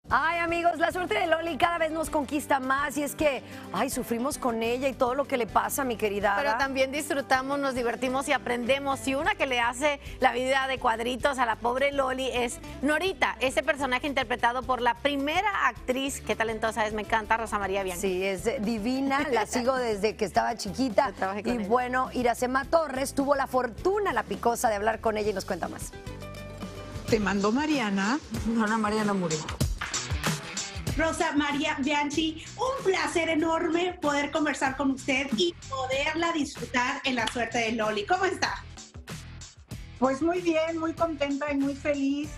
Ay, amigos, la suerte de Loli cada vez nos conquista más y es que, ay, sufrimos con ella y todo lo que le pasa, mi querida Ada. Pero también disfrutamos, nos divertimos y aprendemos. Y una que le hace la vida de cuadritos a la pobre Loli es Norita, ese personaje interpretado por la primera actriz, qué talentosa es, me encanta, Rosa María Bianchi. Sí, es divina, la sigo desde que estaba chiquita. Y ella. bueno, Iracema Torres tuvo la fortuna, la picosa, de hablar con ella y nos cuenta más. Te mandó Mariana. Ana Mariana Murillo. Rosa María Bianchi, un placer enorme poder conversar con usted y poderla disfrutar en la suerte de Loli. ¿Cómo está? Pues muy bien, muy contenta y muy feliz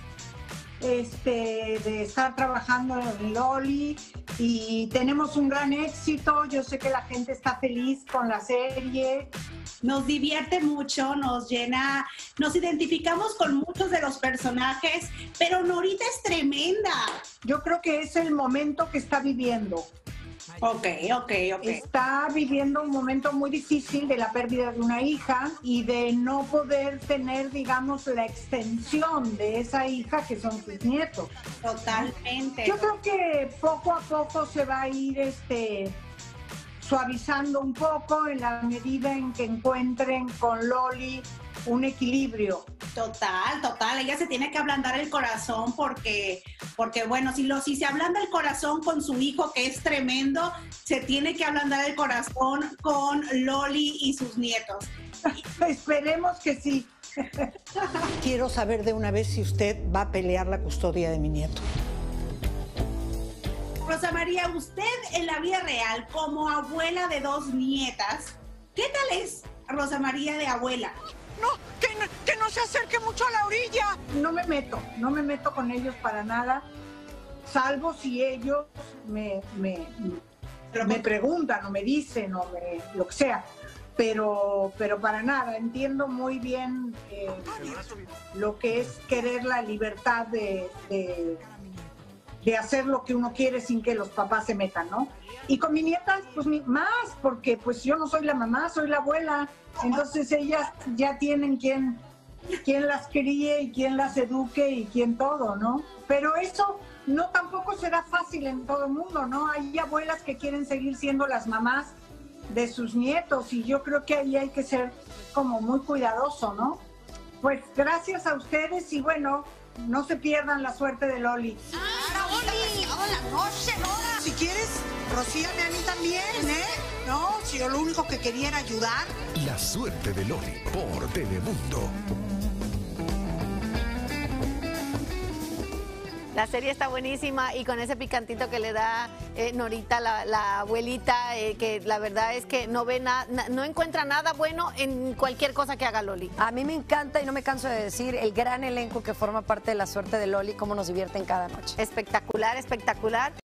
de estar trabajando en Loli y tenemos un gran éxito. Yo sé que la gente está feliz con la serie. Nos divierte mucho, nos llena, nos identificamos con muchos de los personajes, pero Norita es tremenda. Yo creo que es el momento que está viviendo. Ok. Está viviendo un momento muy difícil de la pérdida de una hija y de no poder tener, digamos, la extensión de esa hija que son sus nietos. Totalmente. Yo creo que poco a poco se va a ir suavizando un poco en la medida en que encuentren con Loli un equilibrio. Total. Ella se tiene que ablandar el corazón porque bueno, si se ablanda el corazón con su hijo, que es tremendo, se tiene que ablandar el corazón con Loli y sus nietos. Esperemos que sí. Quiero saber de una vez si usted va a pelear la custodia de mi nieto. Rosa María, usted en la vida real, como abuela de 2 nietas, ¿qué tal es Rosa María de abuela? No, que no se acerque mucho a la orilla. No me meto con ellos para nada, salvo si ellos me preguntan o me dicen o lo que sea. Pero para nada, entiendo muy bien lo que es querer la libertad de hacer lo que uno quiere sin que los papás se metan, ¿no? Y con mis nietas, pues más, porque pues yo no soy la mamá, soy la abuela, entonces ellas ya tienen quien las críe y quien las eduque y quien todo, ¿no? Pero eso no tampoco será fácil en todo el mundo, ¿no? Hay abuelas que quieren seguir siendo las mamás de sus nietos y yo creo que ahí hay que ser como muy cuidadoso, ¿no? Pues gracias a ustedes y bueno, no se pierdan la suerte de Loli. ¡Loli! ¡Hola, noche, Nora! Si quieres, rocíame a mí también, ¿eh? No, si yo lo único que quería era ayudar. La suerte de Loli por Telemundo. La serie está buenísima y con ese picantito que le da Norita, la abuelita, que la verdad es que no encuentra nada bueno en cualquier cosa que haga Loli. A mí me encanta y no me canso de decir el gran elenco que forma parte de la suerte de Loli, cómo nos divierten cada noche. Espectacular.